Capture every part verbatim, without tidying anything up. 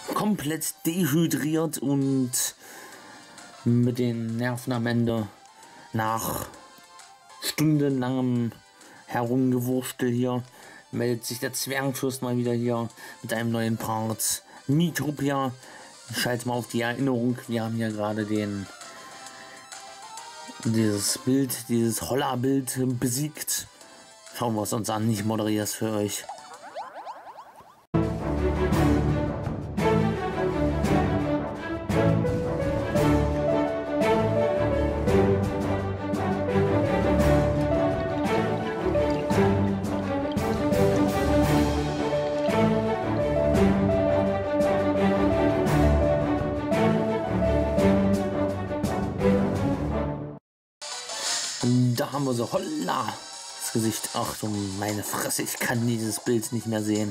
komplett dehydriert und mit den Nerven am Ende nach stundenlangem Herumgewurstel hier meldet sich der Zwergenfürst mal wieder hier mit einem neuen Part. Miitopia. Schalt mal auf die Erinnerung. Wir haben hier gerade den dieses Bild, dieses Holla-Bild besiegt. Schauen wir es uns an. Ich moderiere es für euch. Da haben wir so, holla, das Gesicht. Ach du meine Fresse, ich kann dieses Bild nicht mehr sehen.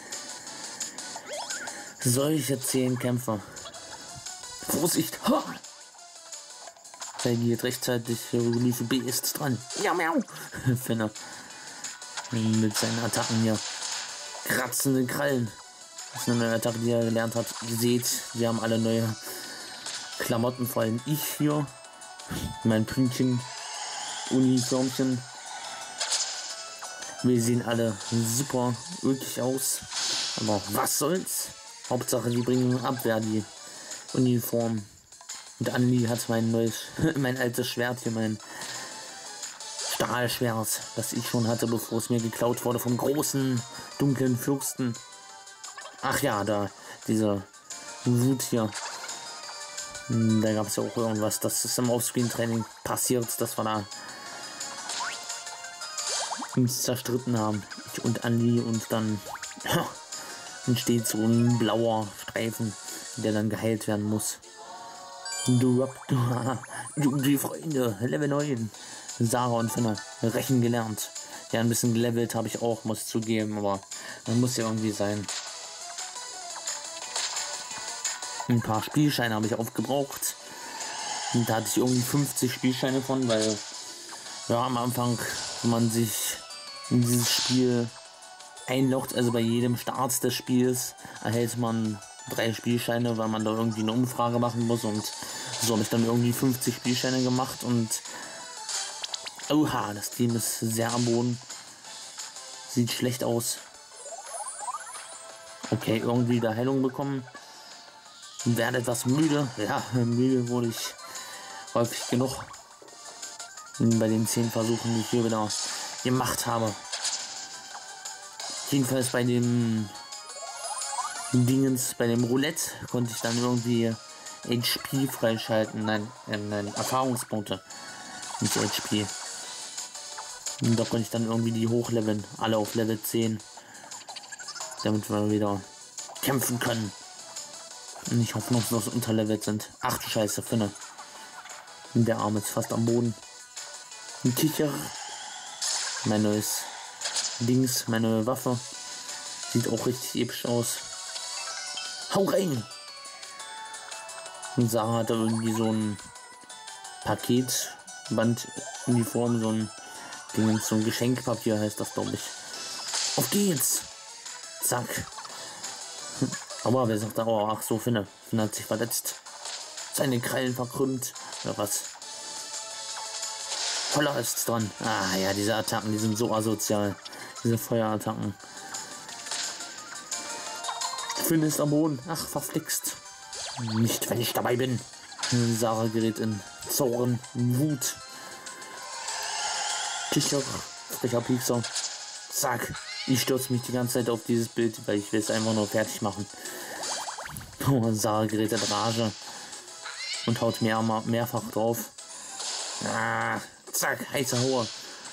Solche zehn Kämpfer. Vorsicht! Ha! Reagiert rechtzeitig, Hieroglyphe B ist dran. Ja, miau! Finne. Mit seinen Attacken hier. Kratzende Krallen. Das ist eine neue Attacke, die er gelernt hat. Ihr seht, wir haben alle neue Klamotten, vor allem ich hier. Mein Pünktchen. Uniformchen. Wir sehen alle super ulkig aus. Aber was soll's? Hauptsache, die bringen Abwehr, die Uniform. Und Anli hat mein neues, mein altes Schwert hier, mein Stahlschwert, das ich schon hatte, bevor es mir geklaut wurde vom großen, dunklen Fürsten. Ach ja, da, diese Wut hier. Da gab es ja auch irgendwas, das ist im Offscreen-Training passiert, dass wir da uns zerstritten haben. Ich und Andi, und dann ja, entsteht so ein blauer Streifen, der dann geheilt werden muss. Du, du, du die Freunde, Level neun. Sarah und Finne, rächen gelernt. Ja, ein bisschen gelevelt habe ich auch, muss ich zugeben, aber man muss ja irgendwie sein. Ein paar Spielscheine habe ich aufgebraucht. Und da hatte ich irgendwie fünfzig Spielscheine von, weil ja, am Anfang, wenn man sich in dieses Spiel einloggt, also bei jedem Start des Spiels, erhält man drei Spielscheine, weil man da irgendwie eine Umfrage machen muss, und so habe ich dann irgendwie fünfzig Spielscheine gemacht und oha, das Team ist sehr am Boden. Sieht schlecht aus. Okay, irgendwie da Heilung bekommen. Werde etwas müde. Ja, müde wurde ich häufig genug bei den zehn Versuchen, die ich hier wieder gemacht habe. Jedenfalls bei dem Dingens, bei dem Roulette konnte ich dann irgendwie H P freischalten. Nein, äh, nein, Erfahrungspunkte. Nicht H P. Und da konnte ich dann irgendwie die hochleveln. Alle auf Level zehn. Damit wir wieder kämpfen können. Und nicht hoffnungslos unterlevelt sind. Ach du Scheiße, Finne. Der Arm ist fast am Boden. Ein Kicher. Mein neues Dings, meine neue Waffe. Sieht auch richtig episch aus. Hau rein! Und Sarah hat da irgendwie so ein Paketbanduniform, so ein Ding, so ein Geschenkpapier heißt das, glaube ich. Auf geht's! Zack. Aber wer sagt da, oh, ach so, Finne. Finne hat sich verletzt. Seine Krallen verkrümmt. Oder was? Voller ist dran. Ah ja, diese Attacken, die sind so asozial. Diese Feuerattacken. Finne ist am Boden. Ach, verflixt. Nicht, wenn ich dabei bin. Sarah gerät in Zorn, Wut. Kicher, frecher Piekser. Zack. Ich stürze mich die ganze Zeit auf dieses Bild, weil ich will es einfach nur fertig machen. Oh, Sarah gerät in Rage und haut mehr, mehrfach drauf. Ah, zack, heiße Haue.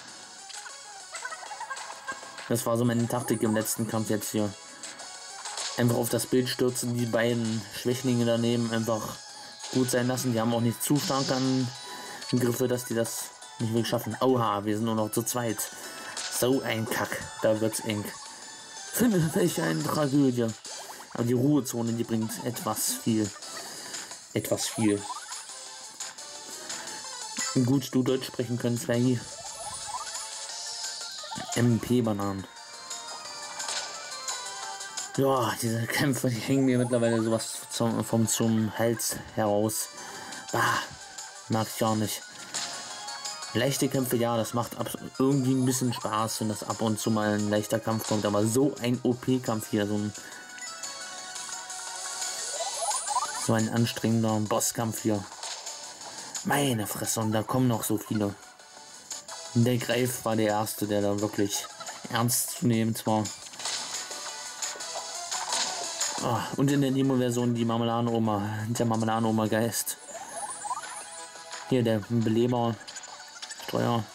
Das war so meine Taktik im letzten Kampf jetzt hier. Einfach auf das Bild stürzen, die beiden Schwächlinge daneben einfach gut sein lassen. Die haben auch nicht zu stark an Griffe, dass die das nicht wirklich schaffen. Oha, wir sind nur noch zu zweit. So ein Kack, da wird's eng. Finde, welche eine Tragödie. Aber die Ruhezone, die bringt etwas viel. Etwas viel. Gut, du Deutsch sprechen können, Zwergi. M P-Bananen. Ja, diese Kämpfe, die hängen mir mittlerweile sowas zum, vom zum Hals heraus. Bah, mag ich auch nicht. Leichte Kämpfe, ja, das macht ab, irgendwie ein bisschen Spaß, wenn das ab und zu mal ein leichter Kampf kommt. Aber so ein O P-Kampf hier, so ein so ein anstrengender Bosskampf hier. Meine Fresse, und da kommen noch so viele. Der Greif war der erste, der da wirklich ernst zu nehmen war. Oh, und in der Nemo-Version die Marmeladenoma, der Marmeladenoma-Geist. Hier der Beleber, Steuer.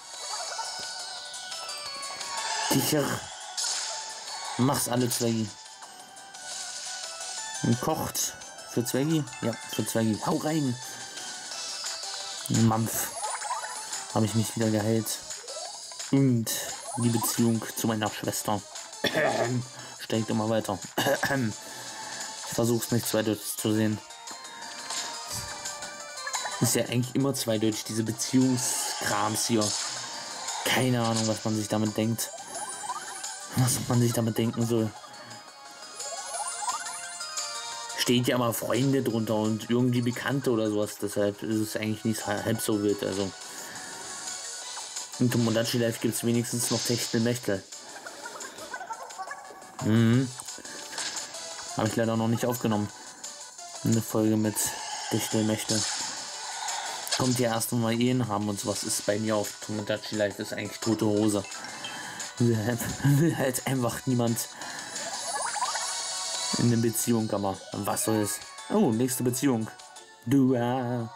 Sicher. Mach's alle Zwecki. Und kocht für Zwecki? Ja, für Zwecki. Hau rein! Mampf. Habe ich mich wieder geheilt. Und die Beziehung zu meiner Schwester steigt immer weiter. Ich versuche es nicht zweideutig zu sehen. Ist ja eigentlich immer zweideutig, diese Beziehungskrams hier. Keine Ahnung, was man sich damit denkt. Was man sich damit denken soll. Steht ja immer Freunde drunter und irgendwie Bekannte oder sowas. Deshalb ist es eigentlich nicht halb so wild. Also in Tomodachi Life gibt es wenigstens noch Techtelmechtel. Mhm. Habe ich leider noch nicht aufgenommen. Eine Folge mit Techtelmechtel. Kommt ja erst, wenn wir Ehen haben und sowas. Ist bei mir auf Tomodachi Life ist eigentlich tote Hose. Will halt, will halt einfach niemand in eine Beziehung, aber was soll es? Oh, nächste Beziehung. Du, äh,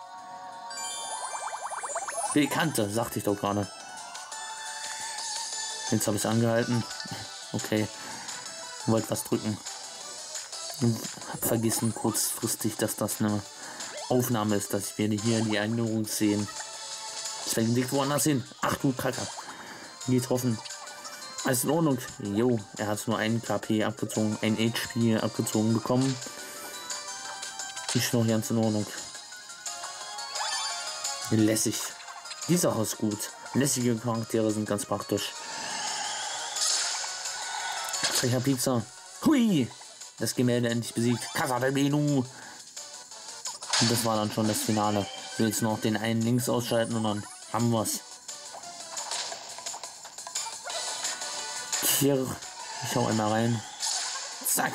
Bekannte, sagte ich doch gerade. Jetzt habe ich es angehalten. Okay. Wollte was drücken. Hab vergessen kurzfristig, dass das eine Aufnahme ist, dass wir hier die Erinnerung sehen. Deswegen liegt woanders hin. Ach du Kacke. Getroffen. Alles in Ordnung. Jo, er hat nur einen K P abgezogen, ein H P abgezogen bekommen. Ist noch ganz in Ordnung. Lässig. Die Sache ist gut. Lässige Charaktere sind ganz praktisch. Frecher Pizza. Hui! Das Gemälde endlich besiegt. Casa del Menü. Und das war dann schon das Finale. Ich will jetzt noch den einen links ausschalten und dann haben wir's. Hier, ich schau einmal rein. Zack.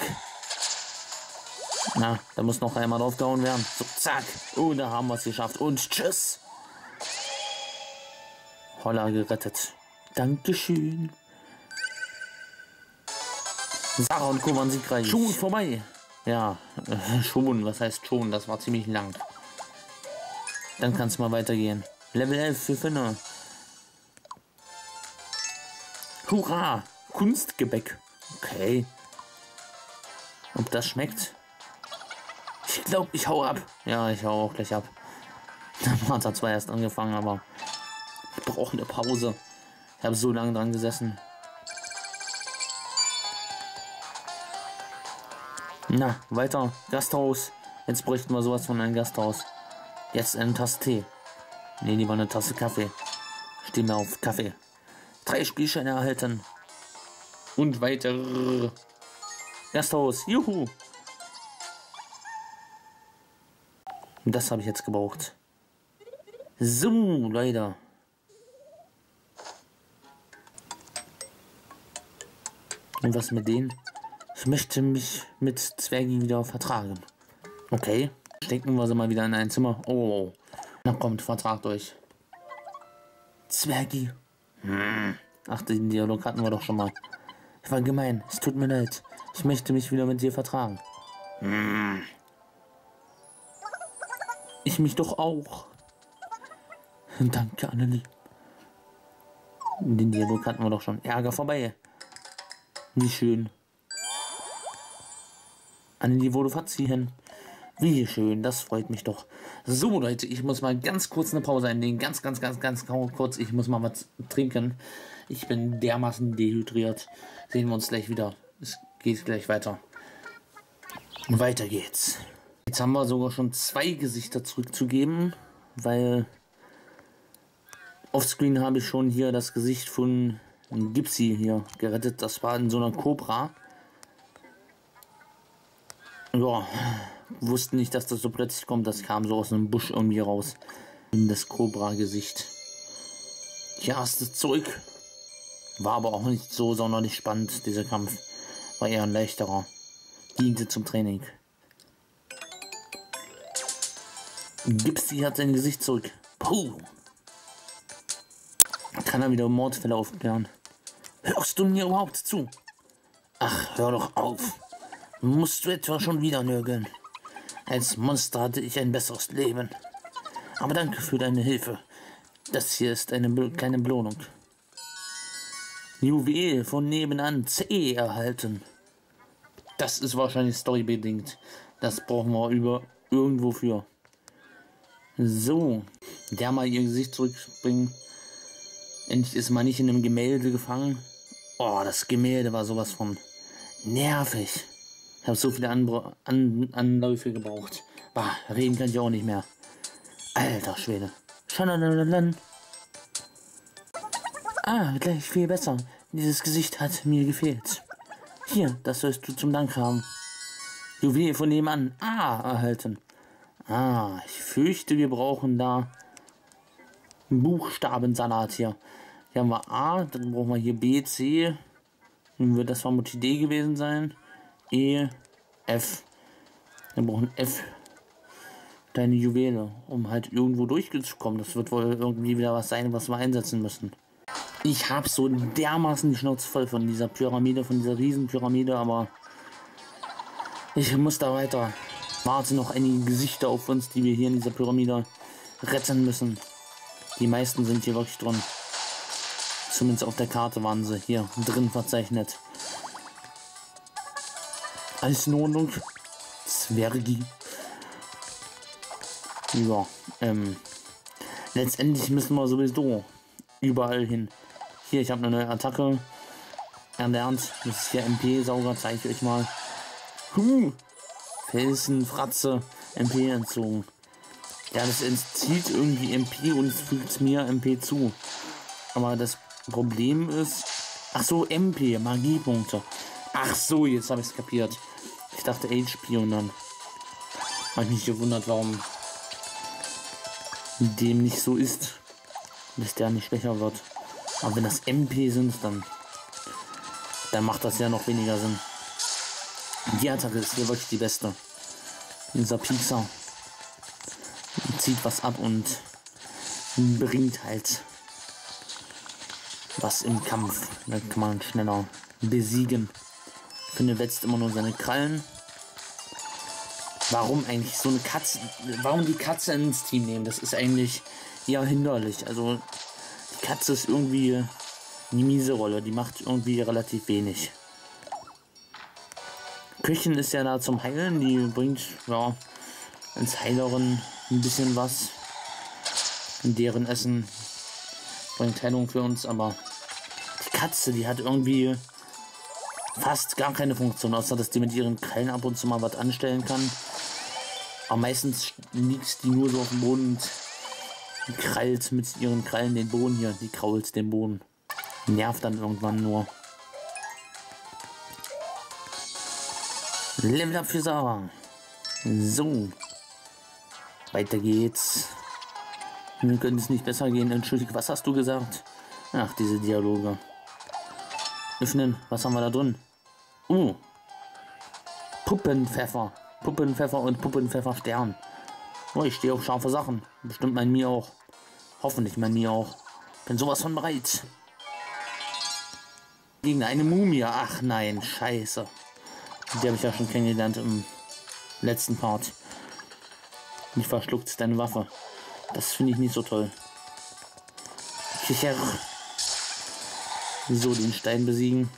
Na, da muss noch einmal draufgehauen werden. So, zack. Und da haben wir es geschafft. Und tschüss. Holla gerettet. Dankeschön. Sarah und Co. waren siegreich. Schon vorbei. Ja, äh, schon. Was heißt schon? Das war ziemlich lang. Dann kann es mal weitergehen. Level elf für Finne. Hurra! Kunstgebäck. Okay. Ob das schmeckt? Ich glaube, ich hau ab. Ja, ich hau auch gleich ab. Der hat zwar erst angefangen, aber ich brauche eine Pause. Ich habe so lange dran gesessen. Na, weiter. Gasthaus. Jetzt bräuchten wir sowas von einem Gasthaus. Jetzt eine Tasse Tee. Ne, lieber eine Tasse Kaffee. Stehen wir auf Kaffee. Drei Spielscheine erhalten. Und weiter. Gasthaus. Juhu. Das habe ich jetzt gebraucht. So, Leute. Und was mit denen? Ich möchte mich mit Zwergi wieder vertragen. Okay. Stecken wir sie mal wieder in ein Zimmer. Oh. Na kommt, vertragt euch. Zwergi. Hm. Ach, den Dialog hatten wir doch schon mal. Ich war gemein. Es tut mir leid. Ich möchte mich wieder mit dir vertragen. Hm. Ich mich doch auch. Danke, Annelie. Den Dialog hatten wir doch schon. Ärger vorbei. Wie schön. Annelie wurde verziehen. Wie schön, das freut mich doch. So, Leute, ich muss mal ganz kurz eine Pause einlegen. Ganz, ganz, ganz, ganz kurz. Ich muss mal was trinken. Ich bin dermaßen dehydriert. Sehen wir uns gleich wieder. Es geht gleich weiter. Weiter geht's. Jetzt haben wir sogar schon zwei Gesichter zurückzugeben, weil offscreen habe ich schon hier das Gesicht von Gypsy hier gerettet. Das war in so einer Cobra. Ja, wussten nicht, dass das so plötzlich kommt. Das kam so aus einem Busch irgendwie raus. In das Cobra-Gesicht. Ja, ist das zurück. War aber auch nicht so sonderlich spannend, dieser Kampf. War eher ein leichterer. Diente zum Training. Gipsy hat sein Gesicht zurück. Puh. Kann er wieder Mordfälle aufklären. Hörst du mir überhaupt zu? Ach, hör doch auf. Musst du etwa schon wieder nörgeln? Als Monster hatte ich ein besseres Leben. Aber danke für deine Hilfe. Das hier ist eine kleine Belohnung. Juwel von nebenan C erhalten. Das ist wahrscheinlich storybedingt. Das brauchen wir über irgendwo für. So, der mal ihr Gesicht zurückbringen. Endlich ist man nicht in einem Gemälde gefangen. Oh, das Gemälde war sowas von nervig. Ich habe so viele Anbr An Anläufe gebraucht. Bah, reden kann ich auch nicht mehr. Alter Schwede. Schalalalan. Ah, gleich viel besser. Dieses Gesicht hat mir gefehlt. Hier, das sollst du zum Dank haben. Juwel von nebenan A erhalten. Ah, ich fürchte, wir brauchen da einen Buchstabensalat hier. Hier haben wir A, dann brauchen wir hier B, C. Nun wird das vermutlich D gewesen sein. E, F. Wir brauchen F. Deine Juwele, um halt irgendwo durchzukommen. Das wird wohl irgendwie wieder was sein, was wir einsetzen müssen. Ich habe so dermaßen die Schnauze voll von dieser Pyramide, von dieser Riesenpyramide, aber ich muss da weiter. Warte noch einige Gesichter auf uns, die wir hier in dieser Pyramide retten müssen. Die meisten sind hier wirklich drin. Zumindest auf der Karte waren sie hier drin verzeichnet. Alles in Ordnung. Zwergi. Ja, ähm. Letztendlich müssen wir sowieso überall hin. Hier, ich habe eine neue Attacke erlernt. Das ist hier M P-Sauger, zeige ich euch mal. Huh. Felsen, Fratze, M P entzogen. Ja, das entzieht irgendwie M P und es fügt mir M P zu. Aber das Problem ist... Ach so, M P, Magiepunkte. Ach so, jetzt habe ich es kapiert. Ich dachte H P und dann habe ich mich gewundert, warum dem nicht so ist. Dass der nicht schwächer wird. Aber wenn das M P sind, dann, dann macht das ja noch weniger Sinn. Die Attacke ist hier wirklich die beste. Dieser Piekser zieht was ab und bringt halt was im Kampf. Da kann man schneller besiegen. Ich finde, wetzt immer nur seine Krallen. Warum eigentlich so eine Katze? Warum die Katze ins Team nehmen? Das ist eigentlich eher hinderlich. Also die Katze ist irgendwie eine miese Rolle. Die macht irgendwie relativ wenig. Köchin ist ja da zum Heilen. Die bringt ja als Heilerin ein bisschen was. Deren Essen bringt Heilung für uns. Aber die Katze, die hat irgendwie fast gar keine Funktion, außer dass die mit ihren Krallen ab und zu mal was anstellen kann. Aber meistens liegt die nur so auf dem Boden und krallt mit ihren Krallen den Boden hier. Die krault den Boden. Nervt dann irgendwann nur. Level up für Sarah. So. Weiter geht's. Mir könnte es nicht besser gehen. Entschuldige, was hast du gesagt? Ach, diese Dialoge. Öffnen. Was haben wir da drin? Uh. Puppenpfeffer. Puppenpfeffer und Puppenpfefferstern. Oh, ich stehe auf scharfe Sachen. Bestimmt mein Mir auch. Hoffentlich mein Mir auch. Bin sowas von bereit. Gegen eine Mumie. Ach nein, scheiße. Die habe ich ja schon kennengelernt im letzten Part. Nicht verschluckt deine Waffe. Das finde ich nicht so toll. Kicher. So, den Stein besiegen.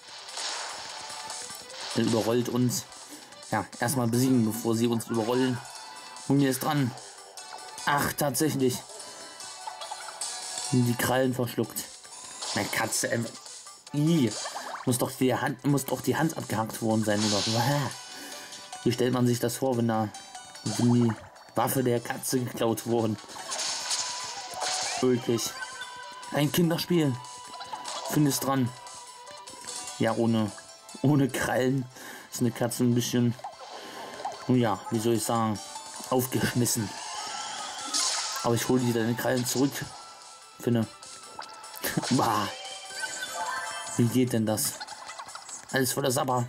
Er überrollt uns. Ja, erstmal besiegen, bevor sie uns überrollen. Mumie ist dran. Ach, tatsächlich. Die Krallen verschluckt. Meine Katze. Ähm, I. Muss doch die Hand, muss doch die Hand abgehackt worden sein, oder? Wie stellt man sich das vor, wenn da wenn die Waffe der Katze geklaut worden? Wirklich. Ein Kinderspiel. Findest dran. Ja, ohne, ohne Krallen ist eine Katze ein bisschen Nun ja, wie soll ich sagen, aufgeschmissen. Aber ich hole die deine Krallen zurück. Finde. Bah. Wie geht denn das? Alles voller Sabber.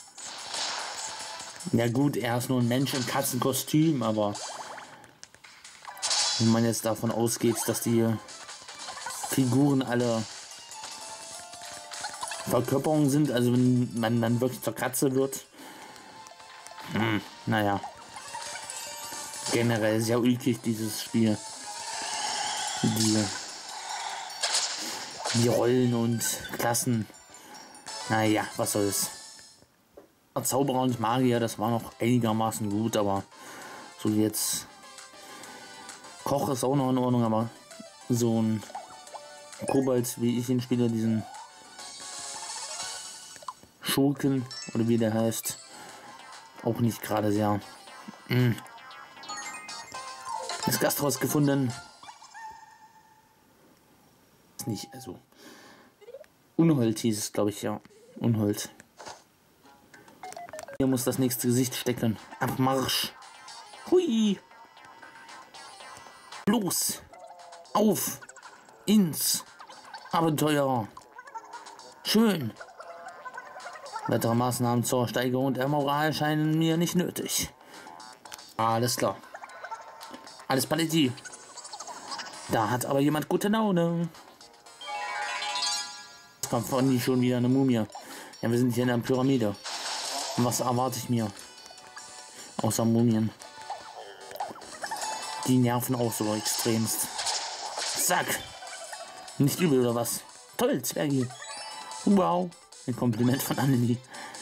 Ja gut, er ist nur ein Mensch im Katzenkostüm, aber wenn man jetzt davon ausgeht, dass die Figuren alle Verkörperungen sind, also wenn man dann wirklich zur Katze wird, hm, naja, generell sehr ulkig dieses Spiel. Die, die Rollen und Klassen, naja, was soll's. Zauberer und Magier, das war noch einigermaßen gut, aber so jetzt Koch ist auch noch in Ordnung, aber so ein Kobold, wie ich ihn spiele, diesen Schurken oder wie der heißt, auch nicht gerade sehr. Mm. Das Gasthaus gefunden. Ist nicht, also Unhold hieß es, glaube ich, ja. Unhold. Hier muss das nächste Gesicht stecken. Abmarsch. Hui. Los. Auf. Ins Abenteuer. Schön. Weitere Maßnahmen zur Steigerung der Moral scheinen mir nicht nötig. Alles klar. Alles Paletti. Da hat aber jemand gute Laune. Jetzt kommt von die schon wieder eine Mumie. Ja, wir sind hier in der Pyramide. Und was erwarte ich mir? Außer Mumien. Die nerven auch so extremst. Zack. Nicht übel oder was? Toll, Zwergi. Wow. Ein Kompliment von Annelie.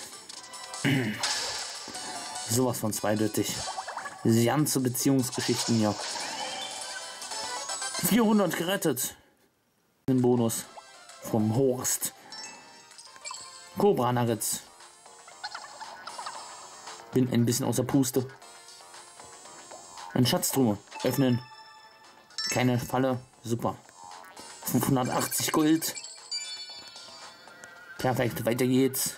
Sowas von zweideutig. Diese ganze Beziehungsgeschichten hier. vierhundert gerettet. Den Bonus vom Horst. Cobra Nuggets. Bin ein bisschen außer Puste. Ein Schatztruhe. Öffnen. Keine Falle. Super. fünfhundertachtzig Gold. Perfekt. Weiter geht's.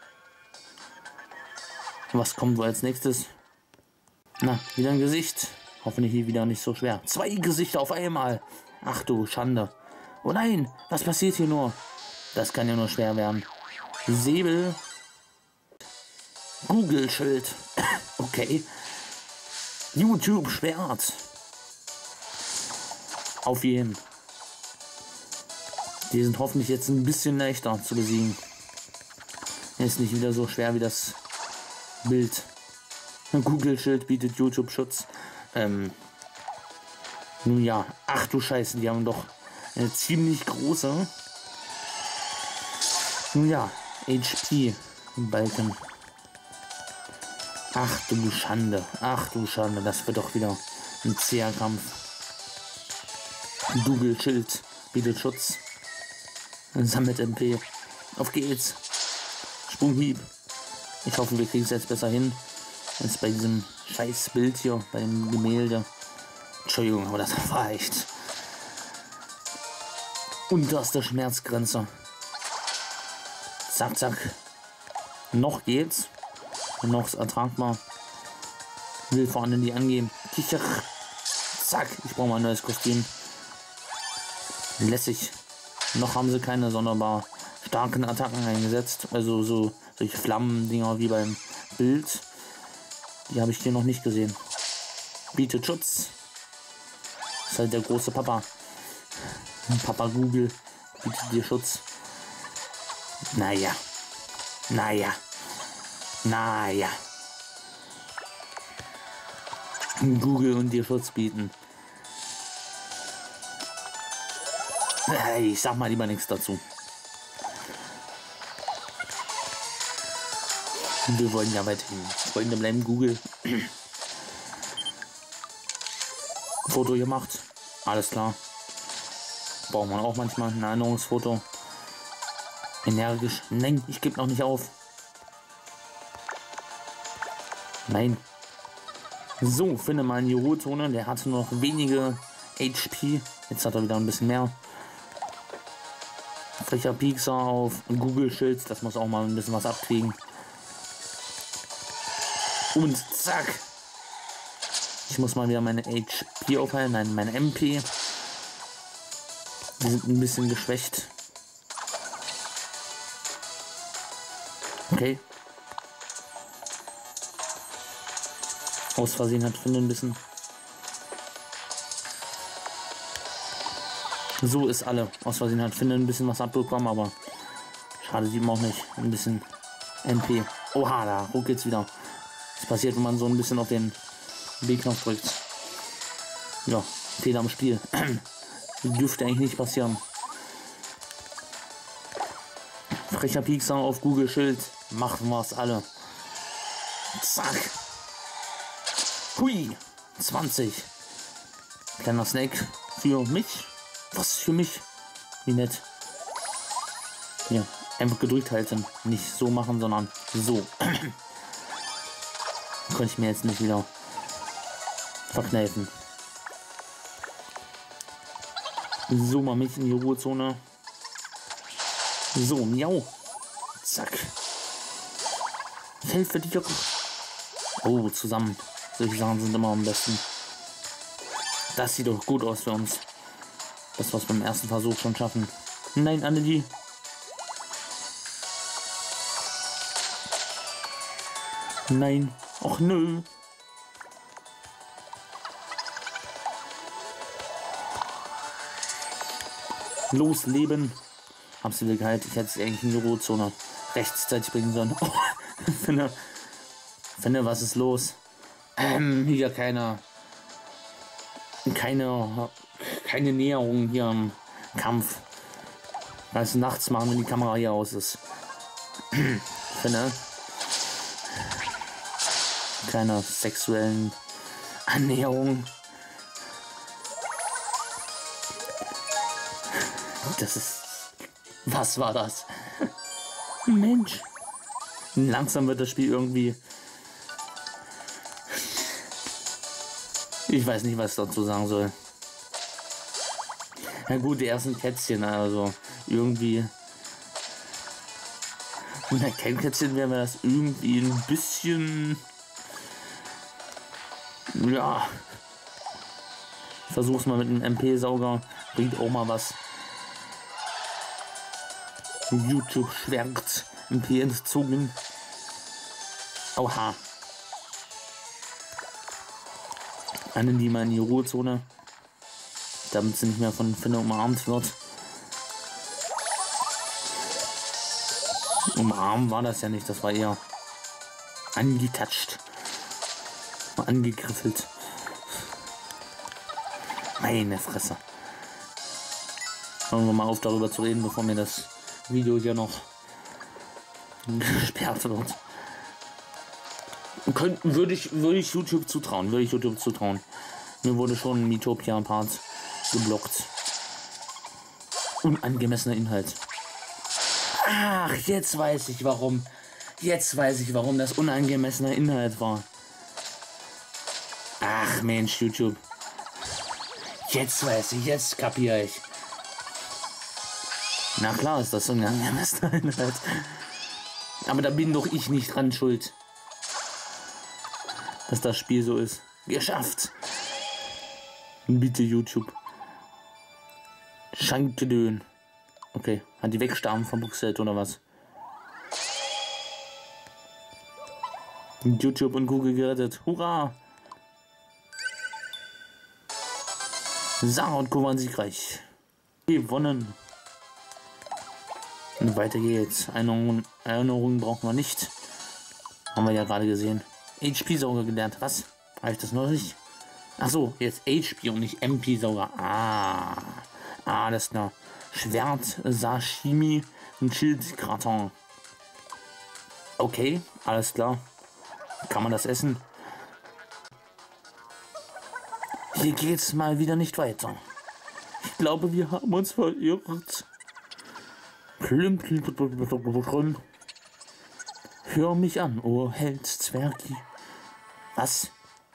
Was kommt wohl als nächstes? Na, wieder ein Gesicht. Hoffentlich hier wieder nicht so schwer. Zwei Gesichter auf einmal. Ach du Schande. Oh nein, was passiert hier nur? Das kann ja nur schwer werden. Säbel. Google-Schild. Okay. YouTube-Schwert. Auf jeden. Die sind hoffentlich jetzt ein bisschen leichter zu besiegen. Ist nicht wieder so schwer wie das Bild. Google-Schild bietet YouTube-Schutz. Ähm, nun ja, ach du Scheiße, die haben doch eine ziemlich große. Nun ja, H P-Balken. Ach du Schande, ach du Schande, das wird doch wieder ein zäher Kampf. Google-Schild bietet Schutz. Sammelt M P. Auf geht's. Sprunghieb. Ich hoffe, wir kriegen es jetzt besser hin. Als bei diesem scheiß Bild hier, bei dem Gemälde. Entschuldigung, aber das war echt unterste Schmerzgrenze. Zack, zack. Noch geht's. Noch ist ertragbar. Will vorne die angehen. Kicher. Zack. Ich brauche mal ein neues Kostüm. Lässig. Noch haben sie keine sonderbar starken Attacken eingesetzt. Also so solche Flammendinger wie beim Bild. Die habe ich hier noch nicht gesehen. Bietet Schutz. Ist halt der große Papa. Papa Google bietet dir Schutz. Naja. Naja. Naja. Google und dir Schutz bieten. Ich sag mal lieber nichts dazu. Wir wollen ja weiterhin Freunde bleiben. Google. Foto gemacht. Alles klar. Braucht man auch manchmal ein Erinnerungsfoto. Energisch. Nein, ich gebe noch nicht auf. Nein. So, finde mal einen Jurotoner. Der hatte noch wenige H P. Jetzt hat er wieder ein bisschen mehr. Frecher Piekser auf Google-Schild. Das muss auch mal ein bisschen was abkriegen. Und zack. Ich muss mal wieder meine H P aufheilen. Nein, meine M P. Die sind ein bisschen geschwächt. Okay. Aus Versehen hat Finn ein bisschen. So ist alle. Aus Versehen hat Finn ein bisschen was abbekommen, aber schade ihm auch nicht. Ein bisschen M P. Oha, da ruckelt wieder. Das passiert, wenn man so ein bisschen auf den B-Knopf drückt. Ja, Fehler am Spiel. Dürfte eigentlich nicht passieren. Frecher Piekser auf Google Schild. Machen wir es alle. Zack. Hui. zwanzig. Kleiner Snack für mich. Was für mich? Wie nett. Ja, einfach gedrückt halten. Nicht so machen, sondern so. Konnte ich mir jetzt nicht wieder verkneifen. So, mal mich in die Ruhezone. So, miau. Zack. Fällt für dich doch. Oh, zusammen. Solche Sachen sind immer am besten. Das sieht doch gut aus für uns. Das, was wir beim ersten Versuch schon schaffen. Nein, Annelie. Nein. Och nö. Los, Leben. Absolutheit. Ich hätte es eigentlich in die Ruhezone rechtzeitig bringen sollen. Oh, finde, finde, was ist los? Ähm, hier keine, keine, keine Näherung hier im Kampf. Also nachts machen, wenn die Kamera hier aus ist. Finde, keine sexuellen Annäherungen. Das ist... Was war das? Mensch. Langsam wird das Spiel irgendwie... Ich weiß nicht, was ich dazu sagen soll. Na gut, die ersten Kätzchen, also irgendwie... Na, kein Kätzchen wäre mir das irgendwie ein bisschen... Ja... Versuch's mal mit einem M P-Sauger. Bringt auch mal was. YouTube schwärzt. M P entzogen. Oha. Einen die mal in die Ruhezone. Damit sie nicht mehr von Finn umarmt wird. Umarmen war das ja nicht, das war eher angetatscht. Angegriffelt. Meine Fresse. Hören wir mal auf, darüber zu reden, bevor mir das Video hier noch gesperrt wird. Könnten, würde ich, würde ich YouTube zutrauen, würde ich YouTube zutrauen. Mir wurde schon ein Miitopia-Part geblockt. Unangemessener Inhalt. Ach, jetzt weiß ich warum. Jetzt weiß ich, warum das unangemessener Inhalt war. Ach Mensch, YouTube. Jetzt weiß ich, jetzt kapiere ich. Na klar ist das unangemessener Inhalt. Aber da bin doch ich nicht dran schuld, dass das Spiel so ist. Geschafft. Bitte YouTube. Schankgedön. Okay, hat die Wegstarben verbuchselt oder was? YouTube und Google gerettet. Hurra! Sarah und Co. waren siegreich. Gewonnen. Und weiter geht's. Erinnerungen, Erinnerungen brauchen wir nicht. Haben wir ja gerade gesehen. H P-Sauger gelernt. Was? Habe ich das noch nicht? Ach so, jetzt H P und nicht M P-Sauger. Ah. Ah, das ist klar. Schwert, Sashimi und Schildgratin. Okay, alles klar. Kann man das essen? Hier geht's mal wieder nicht weiter. Ich glaube, wir haben uns verirrt. Hör mich an, oh Held Zwergi. Was?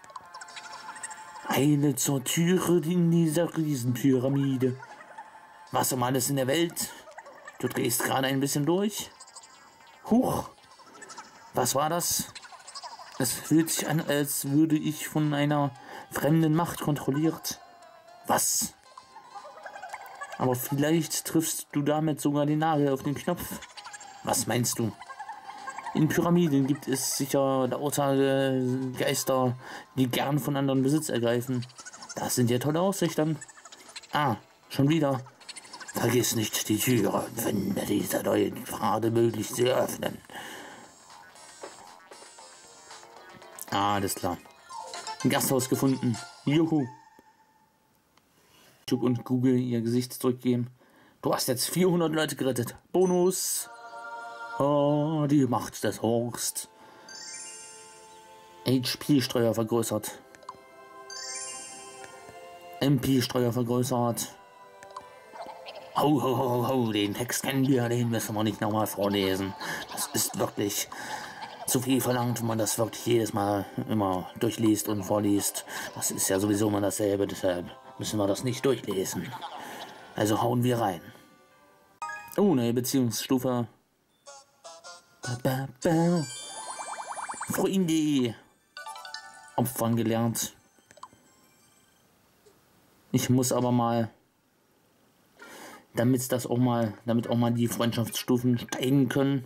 Eile zur Türe in dieser Riesenpyramide. Was um alles in der Welt? Du drehst gerade ein bisschen durch. Huch. Was war das? Es fühlt sich an, als würde ich von einer fremden Macht kontrolliert. Was? Aber vielleicht triffst du damit sogar den Nagel auf den Knopf. Was meinst du? In Pyramiden gibt es sicher lauter Geister, die gern von anderen Besitz ergreifen. Das sind ja tolle Aussichten. Ah, schon wieder. Vergiss nicht die Türe, finde diese neuen Pfade möglich zu öffnen. Ah, alles klar. Ein Gasthaus gefunden. Juhu. YouTube und Google ihr Gesicht zurückgeben. Du hast jetzt vierhundert Leute gerettet. Bonus. Oh, die Macht des Horst. H P-Steuer vergrößert. M P-Steuer vergrößert. Ho, ho, ho, ho, den Text kennen wir, den müssen wir nicht nochmal vorlesen. Das ist wirklich zu viel verlangt, wenn man das wirklich jedes Mal immer durchliest und vorliest. Das ist ja sowieso immer dasselbe, deshalb müssen wir das nicht durchlesen. Also hauen wir rein. Oh, neue Beziehungsstufe. Ba, ba, ba. Freunde. Opfern gelernt. Ich muss aber mal, damit das auch mal, damit auch mal die Freundschaftsstufen steigen können.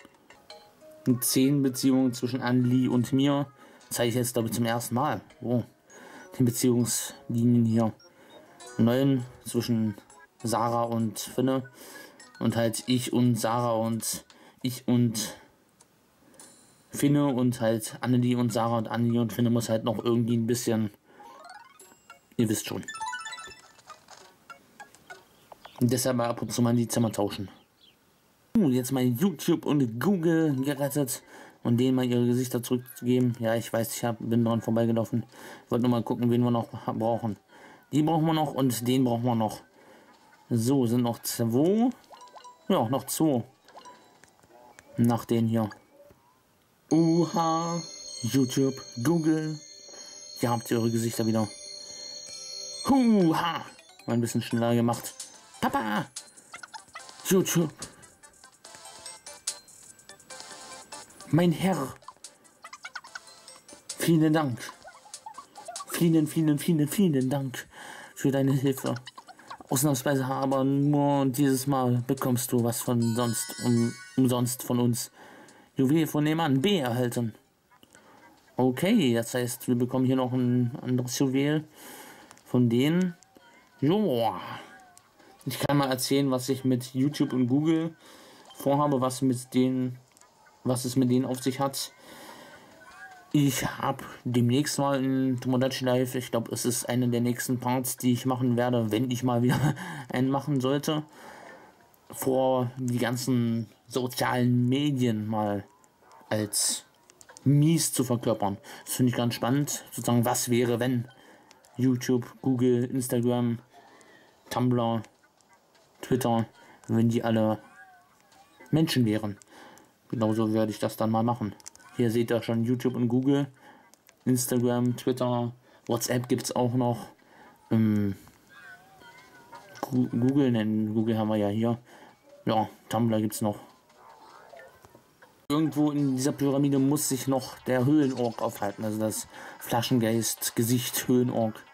Zehn Beziehungen zwischen Anli und mir. Das zeige ich jetzt glaube ich zum ersten Mal. Oh, die Beziehungslinien hier. Neun zwischen Sarah und Finne. Und halt ich und Sarah und ich und Finne und halt Annelie und Sarah und Annelie und Finne muss halt noch irgendwie ein bisschen, ihr wisst schon. Und deshalb mal ab und zu mal die Zimmer tauschen. Uh, jetzt mal YouTube und Google gerettet und denen mal ihre Gesichter zurückzugeben. Ja, ich weiß, ich hab, bin dran vorbeigelaufen. Wollte nur mal gucken, wen wir noch brauchen. Die brauchen wir noch und den brauchen wir noch. So, sind noch zwei. Ja, noch zwei. Nach denen hier. Uha, YouTube, Google. Hier habt ihr eure Gesichter wieder. Huha, mal ein bisschen schneller gemacht. Papa, YouTube. Mein Herr. Vielen Dank. Vielen, vielen, vielen, vielen Dank für deine Hilfe. Ausnahmsweise aber nur dieses Mal bekommst du was von sonst um, umsonst von uns. Juwel von dem Mann B erhalten. Okay, das heißt, wir bekommen hier noch ein anderes Juwel von denen. Joa. Ich kann mal erzählen, was ich mit YouTube und Google vorhabe, was mit denen, was es mit denen auf sich hat. Ich habe demnächst mal in Tomodachi Life, ich glaube, es ist einer der nächsten Parts, die ich machen werde, wenn ich mal wieder einen machen sollte, vor die ganzen sozialen Medien mal als mies zu verkörpern. Das finde ich ganz spannend, sozusagen, was wäre, wenn YouTube, Google, Instagram, Tumblr, Twitter, wenn die alle Menschen wären. Genauso werde ich das dann mal machen. Hier seht ihr schon YouTube und Google, Instagram, Twitter, WhatsApp gibt es auch noch. Ähm, Google, nennen Google haben wir ja hier. Ja, Tumblr gibt es noch. Irgendwo in dieser Pyramide muss sich noch der Höhlenorg aufhalten, also das Flaschengeist, Gesicht, Höhlenorg.